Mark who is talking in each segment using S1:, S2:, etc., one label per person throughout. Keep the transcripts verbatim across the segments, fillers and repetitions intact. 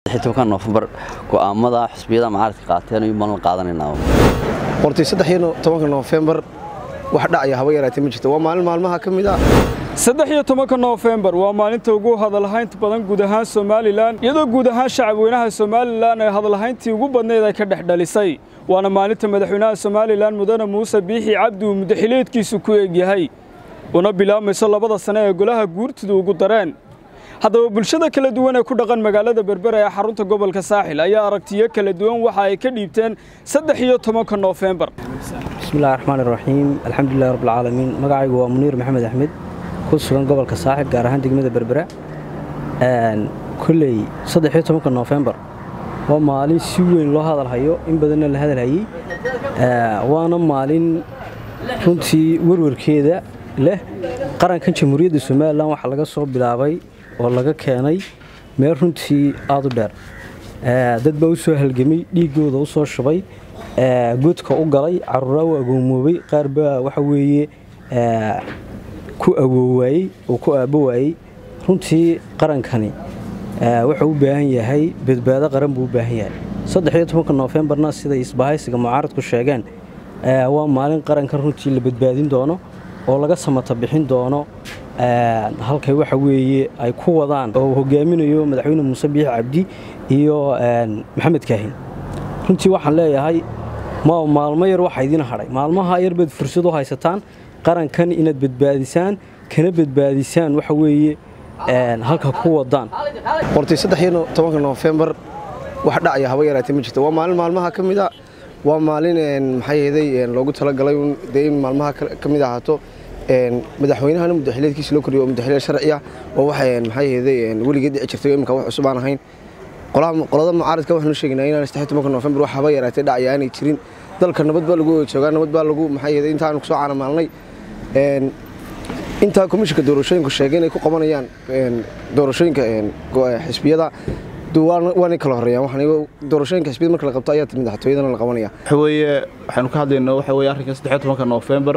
S1: tobanka November go'aamada xisbiyada mucaaradka qaateen iyo maal qaadanayna
S2: qortay saddex iyo tobanka November wax dhacaya haba yaraatay ma jirto waa maalin maalmaha kamid ah
S3: saddex iyo tobanka November waa maalinta ugu hadalhaynta badan guud ahaan Soomaaliland iyadoo guud ahaan shacabweynaha Soomaaliland ay hadalhayntii ugu badneed ay ka dhaxdhalisay waana maalinta madaxweynaha Soomaaliland Mudane Muuse Biixi Cabdi uu madaxweynaadkiisu ku eegyahay una bilaabmayso labada sano ee golaha guurtida ugu dareen haddaba bulshada kala duwan ee ku dhaqan magaalada Berbera ee xarunta gobolka Saaxil ayaa aragtiyo kala duwan waxa ay ka dhiibteen saddex iyo tobanka November
S4: bismillaahir rahmaanir rahiim alxamdulillaah rabbil caalamiin magacaygu waa Muniir Maxamed Axmed ku sugan gobolka Saaxil gaar ahaan degmada Berbera een kulay saddex iyo tobanka November waa maalin si weyn loo hadalhayo in badan la hadalhayay ee waana maalin runtii warwarkeeda leh qaranka jamhuuriyadda Soomaaliland waxa laga soo bilaabay oo laga keenay meel runtii aad u dheer ee dad baa u soo halgamay dhiigooda u soo shubay ee godka u galay caruura u agoomoobay qaar baa waxa weeye ee ku awooway oo ku aabooway runtii qarankani ee wuxuu u baahan yahay badbaado qaran buu u baahan yahay saddex iyo tobanka November-na sida isbahaysiga mucaaradku sheegeen ee waa maalin qaranka runtii la badbaadin doono oo laga samata bixin doono ee halkay waxa weeye ay ku wadaan oo hogaaminayo madaxweyne Muuse Biixi Cabdi iyo een Maxamed Kaahin runtii waxaan leeyahay ma maalmo yar waxa idin haray maalmaha yar bad fursad u haysataan qarankan inaad badbaadisaan kana badbaadisaan waxa weeye een halka ku wadaan
S2: qortay saddex iyo tobanka November wax dhacaya haba yaraatay ma jirto waa maalin maalmaha kamid ah waa maalin een maxay yeeday een loogu tala galay in deyn maalmaha kamid ahaato een madaxweynaha madaxweynaadkiisa loo koriyo madaxweyne sharci ah oo waxay maxay yeeday een waligeed dhici jirtay imka wax cusub aan ahayn qolada qolada mucaaradka waxaanu sheegnaa inaan saddex iyo tobanka November wax haba yaraatay dhacaya aanay jirin dalka nabad baa lagu joogaa nabad baa lagu maxay yeeday inta aan ku soo caanamaalnay een inta komishanka doorashooyinka sheegeen ay ku qabanayaan een doorashooyinka een xisbiyada duwaan waan kala horeeyaan waxaan doorashooyinka xisbiyada marka la qabto ayaa timid madaxtooyadana la qabanaya
S5: waxa weeye waxaanu ka hadlaynaa waxa weeye arrinka saddex iyo tobanka November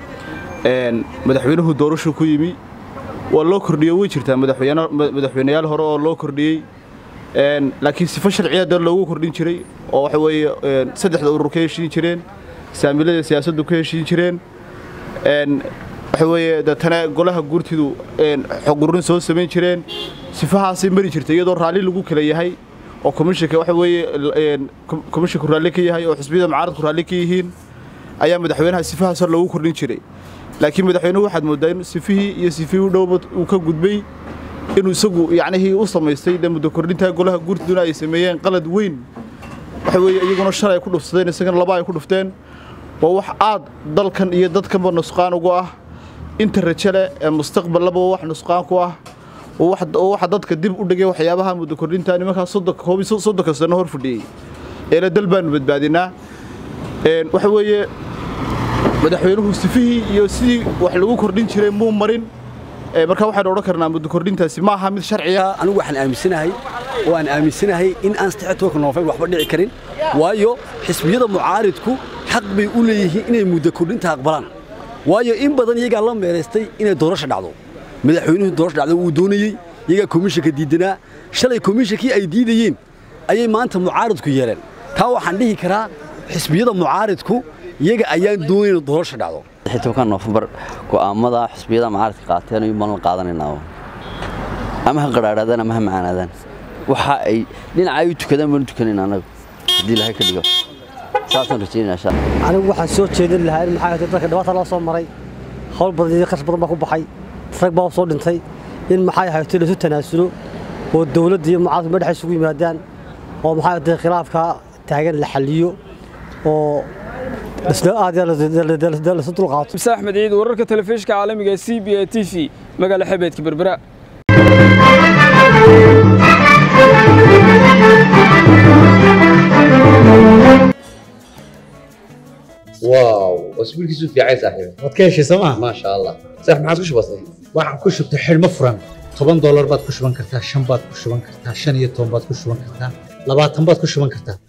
S5: een madaxweynuhu doorasho ku yimi waa loo kordhiyay way jirtaa madaxweyne madaxweynayaal hore oo loo kordhiyay een laakiin sifa sharciyeed loogu kordhin jiray oo waxa weeye saddexda urur ka heshiin jireen saamilada siyaasaddu ka heshiin jireen een waxa weeye dadana golaha guurtidu een xog ururin soo sameyn jireen sifahaasi mari jirtay iyadoo raali lagu kala yahay oo komishanka waxa weeye een komishanku raali ka yahay oo xisbiyada mucaaradku raali ka yihiin ayaa madaxweynaha sifahaas loogu kordhin jiray laakiin madaxweynuhu waxaad moodaa in sifihii iyo sifihii u dhowbad uu ka gudbay inuu isagu yacnihii u samaystay muddo kordhinta golaha guurtiduna ay sameeyeen qalad weyn waxa weeye iyaguna shalay ay ku dhufsadeen isagana laba ay ku dhufteen waa wax aad dalkan iyo dadkanba nusqaan ugu ah inta rajale ee mustaqbalaba wax nusqaan ku ah oo waxa dadka dib u dhigay waxyaabaha muddo kordhinta nimanka soddonka sano hor fadhiyay ee la dalbaan badbaadinaa een waxa weeye madaxweynuhu sifihii iyo sidii wax lagu kordhin jiray muu marin ee marka waxaan oran karnaa muddo kordhintaasi ma aha mid sharci ah
S1: anigu waxaan aaminsanahay oo aan aaminsanahay in aan saddex iyo tobanka November waxba dhici karin waayo xisbiyada mucaaradku xaq bay u leeyihiin inay muddo kordhinta aqbalaan waayo in badan iyaga la meereystay inay doorasho dhacdo madaxweynuhu doorasho dhacdo uu doonayay iyaga komishanka diidanaa shalay komishankii ay diidayeen ayay maanta mucaaradku yeeleen taa waxaan dhihi karaa xisbiyada mucaaradku iyaga ayaan doonayna doorasho dhacdo saddex iyo tobanka November go'aamada xisbiyada mucaaradka qaateen iyo maal qaadanayna ama qaraaradan ama macaanadan waxa ay dhinacay u tukadaan baan tukanayna anagu hadii ilaahay ka dhigo saasan rajayna insha Allah
S4: anigu waxaan soo jeedin lahaa in maxay dadka dhawata la soo maray hawl badan iyo qas badan baa ku baxay rag baa soo dhintay in maxay hay'ad la tanaasulo oo dawladda iyo mucaaradku madax isugu yimaadaan oo maxay tahay khilaafka taagan la xaliyo oo isla aad la soo qaato
S3: Axmed Ciid wararka telefishinka caalamiga C B A T V magaala xebeedka Berbera
S6: واو اسبوع كيسو في عايز صاحبي
S7: waad ka heshay sooma
S6: ما شاء الله صح ما عاد وش بصي
S7: waxaan ku shubtay xilmo furan toban dollar baad ku shuban kartaa shan baad ku shuban kartaa shan iyo toban baad ku shuban kartaa labaatan baad ku shuban kartaa